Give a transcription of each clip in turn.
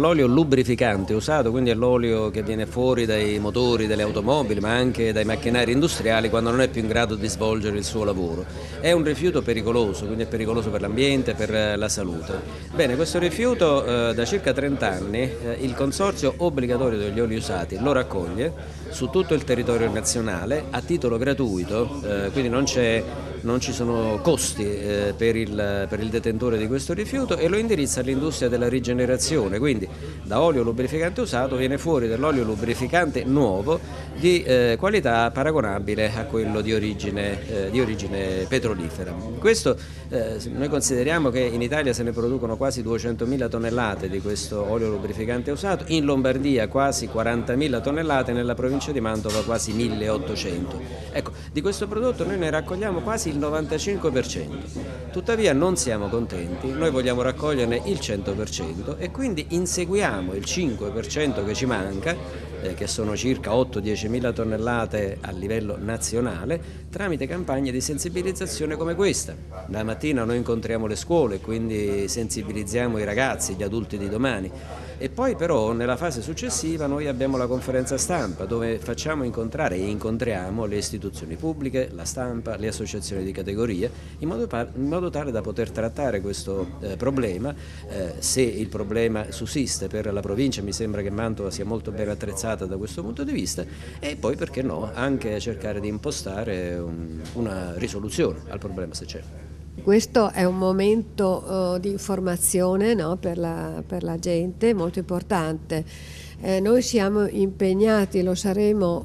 L'olio lubrificante usato, quindi è l'olio che viene fuori dai motori delle automobili ma anche dai macchinari industriali quando non è più in grado di svolgere il suo lavoro. È un rifiuto pericoloso, quindi è pericoloso per l'ambiente e per la salute. Bene, questo rifiuto da circa 30 anni il Consorzio Obbligatorio degli Oli Usati lo raccoglie su tutto il territorio nazionale a titolo gratuito, quindi non ci sono costi per il detentore di questo rifiuto e lo indirizza all'industria della rigenerazione, quindi da olio lubrificante usato viene fuori dell'olio lubrificante nuovo di qualità paragonabile a quello di origine petrolifera. Questo noi consideriamo che in Italia se ne producono quasi 200.000 tonnellate di questo olio lubrificante usato, in Lombardia quasi 40.000 tonnellate, nella provincia di Mantova quasi 1.800. Ecco, di questo prodotto noi ne raccogliamo quasi il 95%, tuttavia non siamo contenti, noi vogliamo raccoglierne il 100% e quindi inseguiamo il 5% che ci manca, che sono circa 8-10 mila tonnellate a livello nazionale, tramite campagne di sensibilizzazione come questa. La mattina noi incontriamo le scuole, quindi sensibilizziamo i ragazzi, gli adulti di domani. E poi però nella fase successiva noi abbiamo la conferenza stampa dove facciamo incontrare e incontriamo le istituzioni pubbliche, la stampa, le associazioni di categoria, in modo tale da poter trattare questo problema, se il problema sussiste per la provincia. Mi sembra che Mantova sia molto ben attrezzata da questo punto di vista, e poi perché no anche cercare di impostare una risoluzione al problema se c'è. Questo è un momento di informazione, no, per la gente, molto importante. Noi siamo impegnati, lo saremo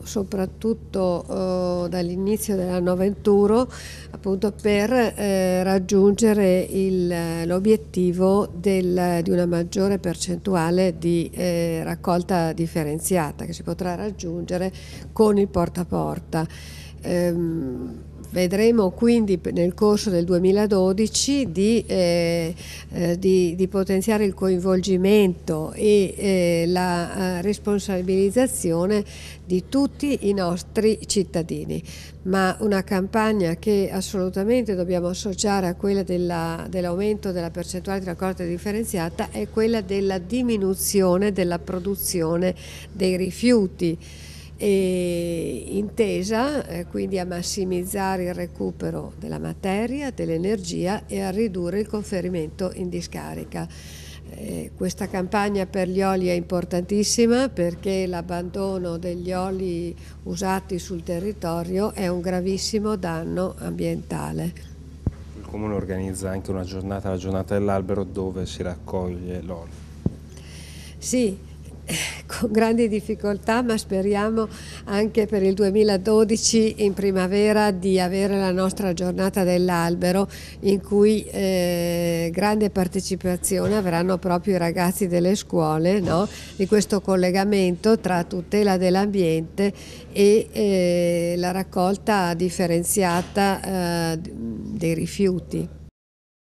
soprattutto dall'inizio dell'anno venturo, appunto per raggiungere l'obiettivo di una maggiore percentuale di raccolta differenziata che si potrà raggiungere con il porta a porta. Vedremo quindi nel corso del 2012 di potenziare il coinvolgimento e la responsabilizzazione di tutti i nostri cittadini, ma una campagna che assolutamente dobbiamo associare a quella dell'aumento della percentuale di raccolta differenziata è quella della diminuzione della produzione dei rifiuti, e intesa quindi a massimizzare il recupero della materia, dell'energia e a ridurre il conferimento in discarica. Questa campagna per gli oli è importantissima perché l'abbandono degli oli usati sul territorio è un gravissimo danno ambientale. Il Comune organizza anche una giornata, la giornata dell'albero, dove si raccoglie l'olio. Sì, con grandi difficoltà, ma speriamo anche per il 2012 in primavera di avere la nostra giornata dell'albero, in cui grande partecipazione avranno proprio i ragazzi delle scuole, no? Di questo collegamento tra tutela dell'ambiente e la raccolta differenziata dei rifiuti.